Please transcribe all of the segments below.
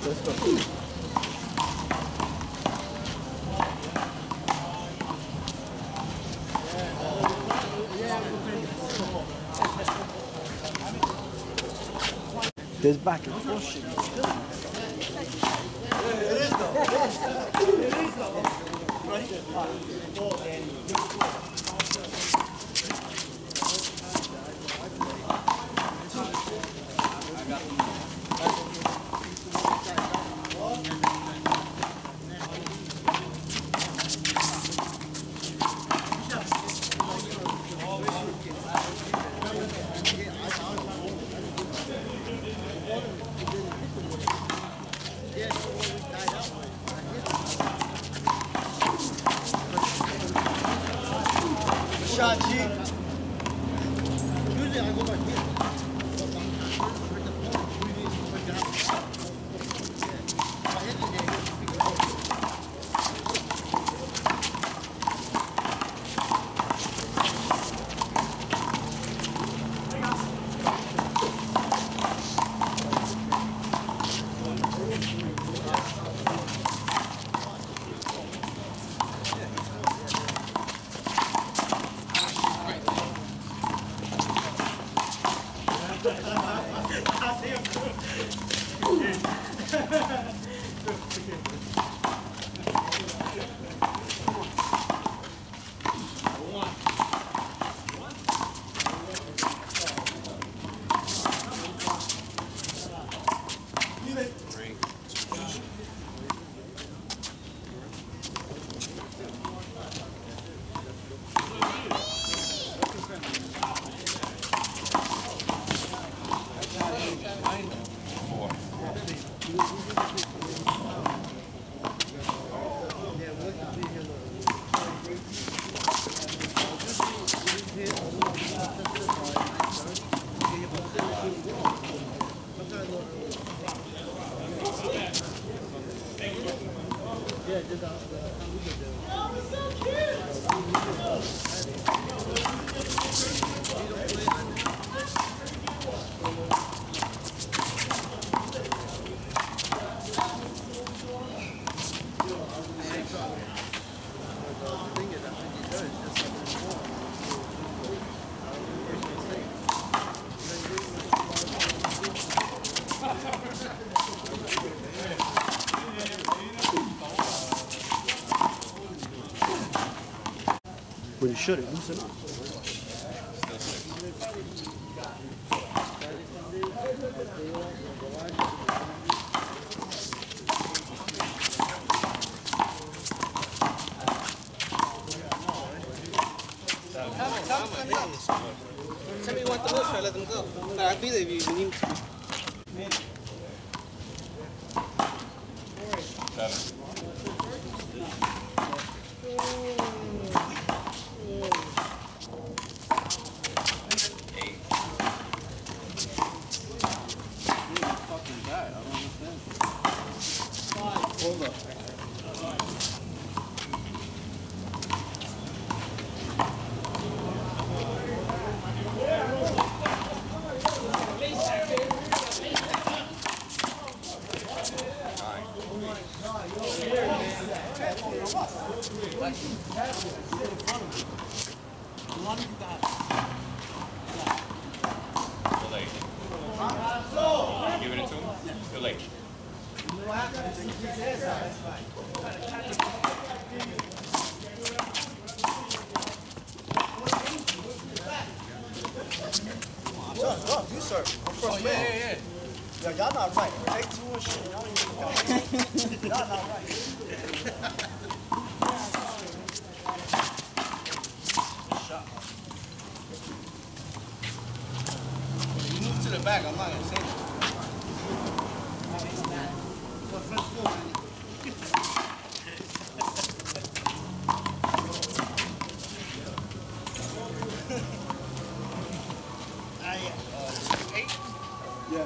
Let's go. There's back and forth shit. It is though. It is though. Shot G. Usually I go back here. Well, you should have loosened up. Tell me you want the list or let them go. I'll be there if you need to. Hold up. Giving it to him? Too late. Go, you sir. Yeah. Yeah, y'all not right. Take two and shit. Y'all ain't even got y'all not right. You move to the back, I'm not gonna say it. Yeah.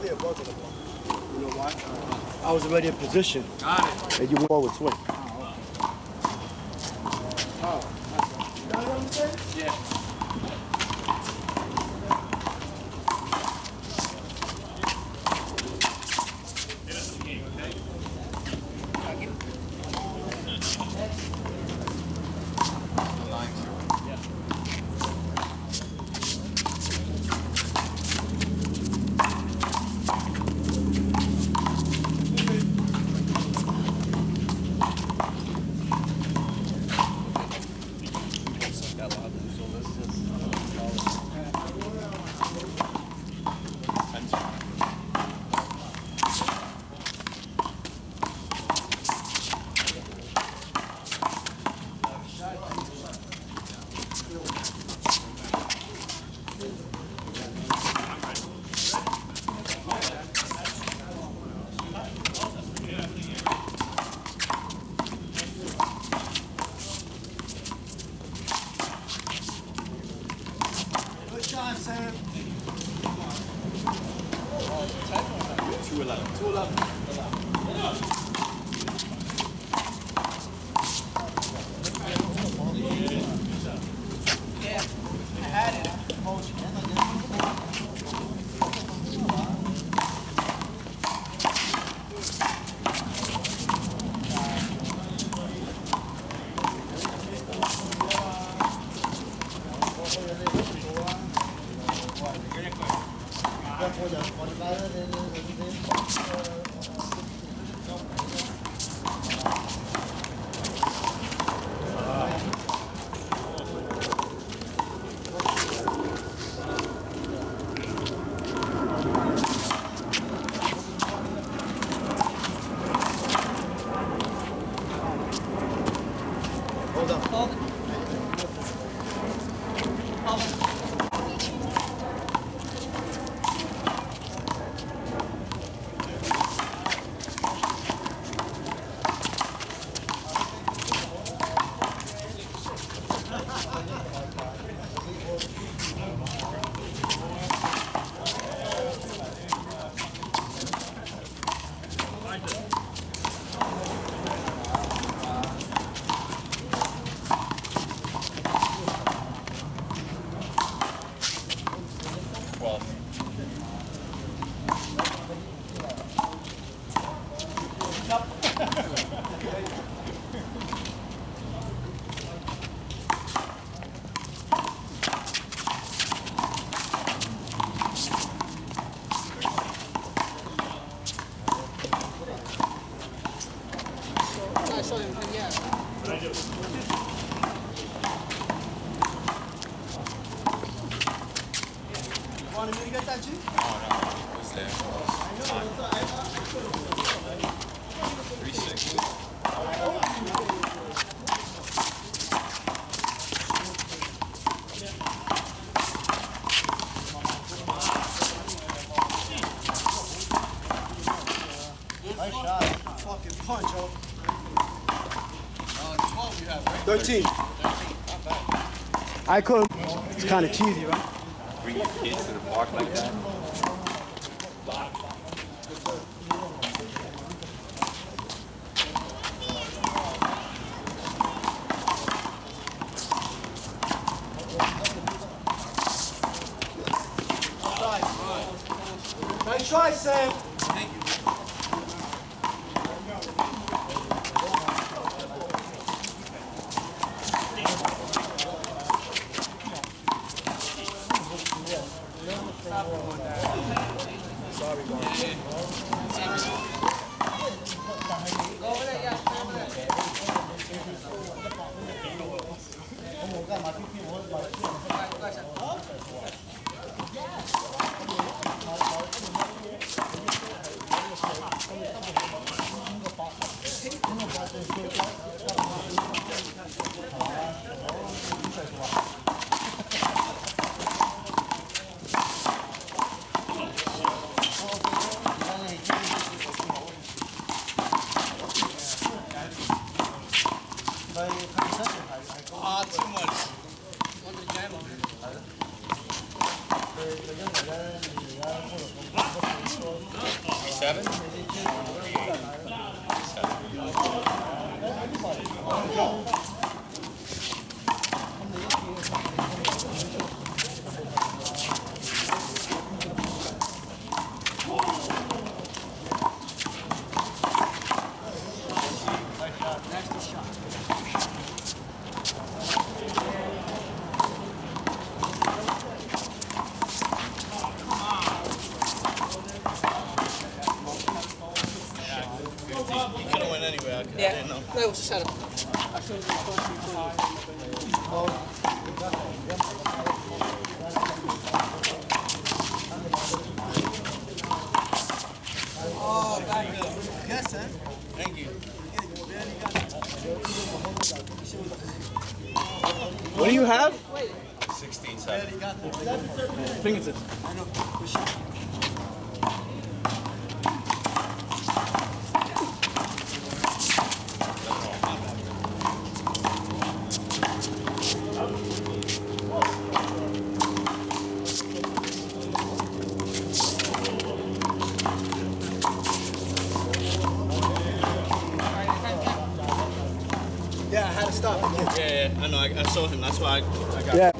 Definitely a bug in the ball. You know why? I was already in position. Got it. And you forward swing. Oh, that's right. You know what I'm saying? Yeah. Good shot, Sam. 211. 211. Yeah, I had it. Hold up. Hold it. Hold it. I showed him, yeah. Wanted me to get that, G? Was there? 360. Nice shot. Fucking punch, oh. 12 you have, right? 13. 13, not bad. I couldn't. It's kind of cheesy, right? Bring your kids to the park like that. Nice try, Sam. Thank you. Sorry, guys. Go over there, yeah. Go over there. Too much. Want the jam over here? 7? 38. 7. You could have went anywhere. I didn't know. No, it was a setup. Oh, thank you. Yes, sir. Thank you. What do you have? 16, 7. Fingertips. Yeah, I had to stop. Yeah, I know. I saw him. That's why I got Yeah.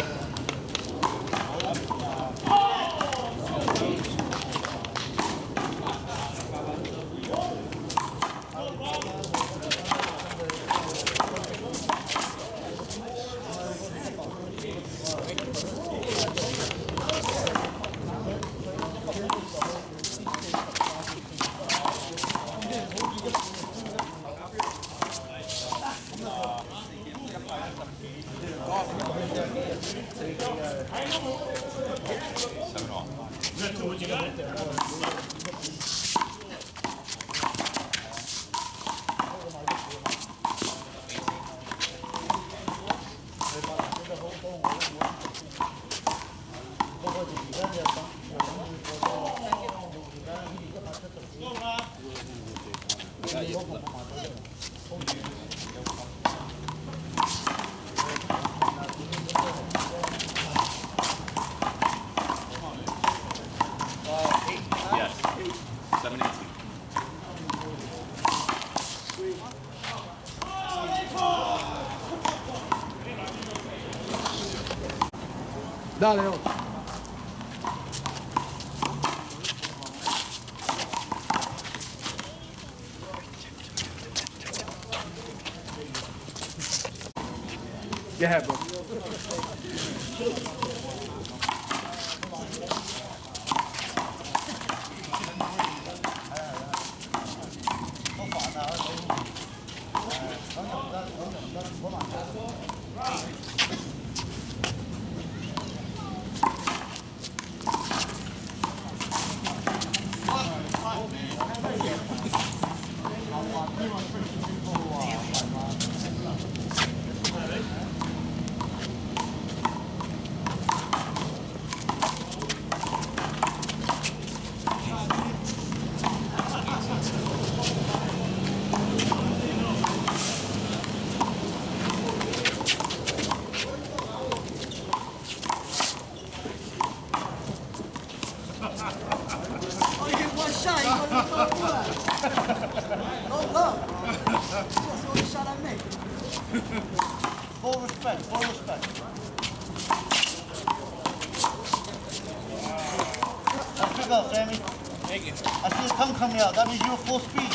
Yes. 7, 18. Dale, no. Go ahead, bro. Oh, you get one shot. You want to know what? No love. That's the only shot I make. Full respect. Full respect. That's good go, Sammy. Thank you. I see the tongue coming out. That means you're full speed.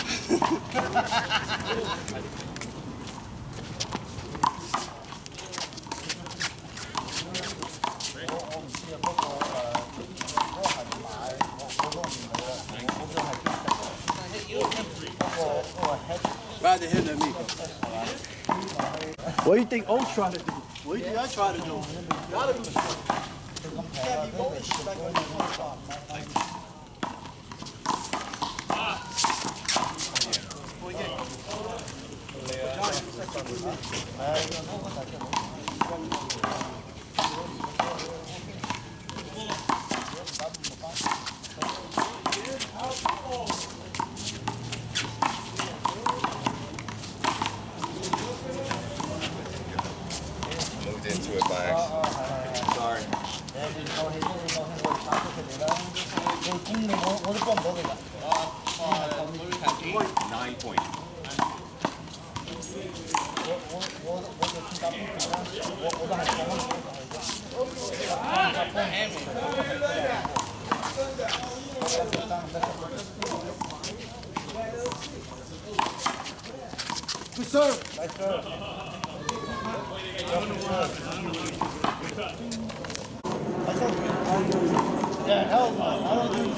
Rather him than me. What do you think O trying to do? What do you think I try to do? Gotta do Can't be rolling shit like on your phone. Moved into it by accident. Sorry. 너 국물 오늘 밤 먹어봐. 9 point. 我都还疯了。Good serve. Nice serve. Yeah, hell no. I don't do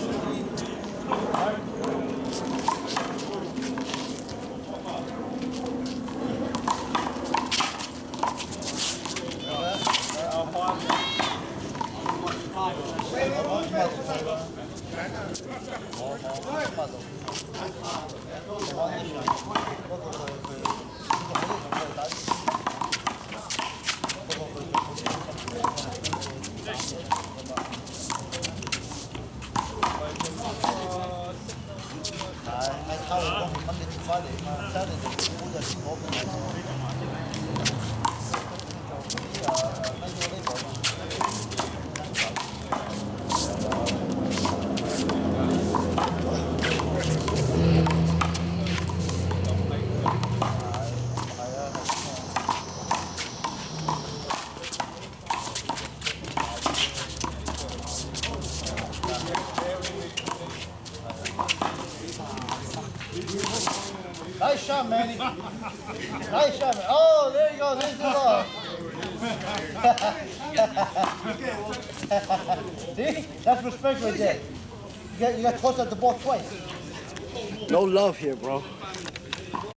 Nice shot, Manny. Nice shot, man. Oh, there you go. There's the love. See? That's respect right there. You got tossed at the ball twice. No love here, bro.